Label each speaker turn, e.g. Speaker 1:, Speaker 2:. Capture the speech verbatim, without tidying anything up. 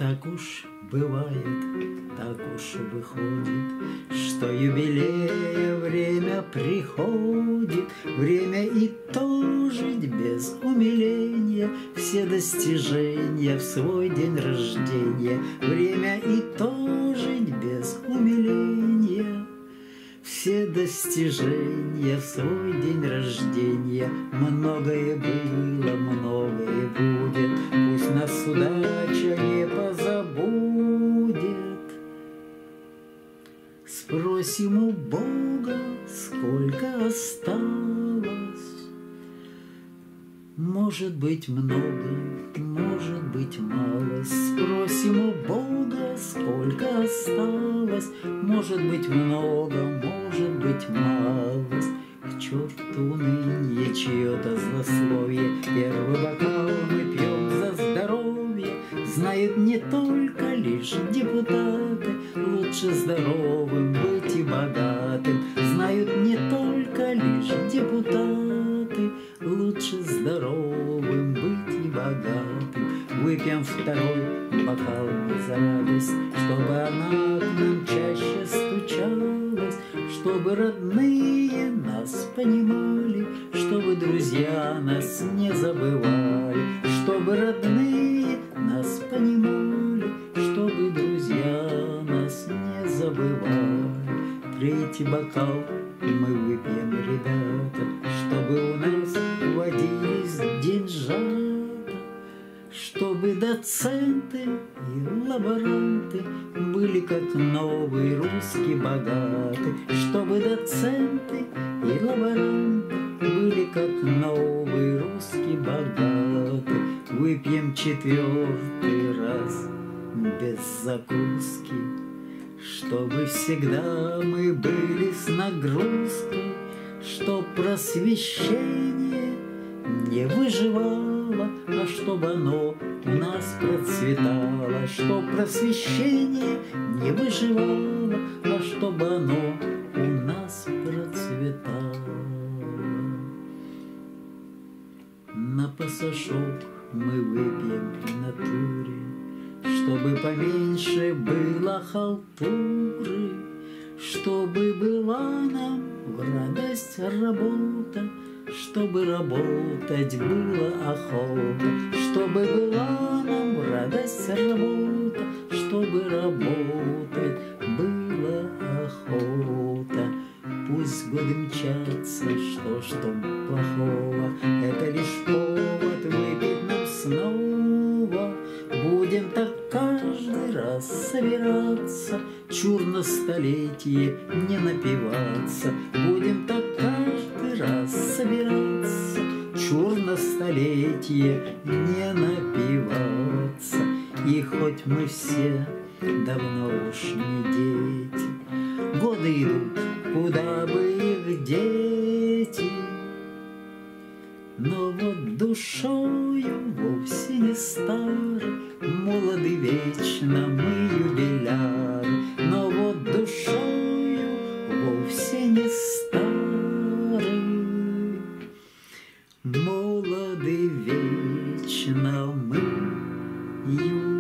Speaker 1: Так уж бывает, так уж выходит, что юбилея время приходит, время и то жить без умиления, все достижения в свой день рождения, время и то жить без умиления, все достижения в свой день рождения. Многое было, многое будет, пусть нас удача не позабудет. Спросим у Бога, сколько осталось. Может быть много, может быть мало. Спросим у Бога, сколько осталось. Может быть много, может быть мало. К черту уныние, чье-то злословие. Первый бокал мы пьем за здоровье. Знают не только лишь депутаты, лучше здоровым быть и богатым. Знают не только лишь депутаты, лучше здоровым быть и богатым. Выпьем второй бокал за радость, чтобы она к нам чаще стучалась, чтобы родные нас понимали, чтобы друзья нас не забывали, чтобы родные нас понимали, чтобы друзья нас не забывали. Третий бокал мы выпьем, ребята, чтобы у нас водились деньжата, чтобы доценты и лаборанты были как новые русские богаты, чтобы доценты и лаборанты были как новые русские богаты. Выпьем четвертый раз без закуски, чтобы всегда мы были с нагрузкой, чтоб просвещение не выживало, а чтобы оно у нас процветало, чтоб просвещение не выживало, а чтобы оно у нас процветало. На пасашок мы выпьем в натуре, чтобы поменьше было халтуры, чтобы была нам в радость работа, чтобы работать было охота, чтобы была нам в радость работа, чтобы работать было охота. Пусть годы мчатся, что ж там плохого, это лишь повод выпить нам снова. Будем так каждый раз собираться, чур на столетие не напиваться. Будем так каждый раз собираться, чур на столетие не напиваться. И хоть мы все давно уж не дети, годы идут, куда бы их дети, но вот душою вовсе не стары, молоды вечно мы юбиляры. Но вот душою вовсе не стары, молоды вечно мы юбиляры.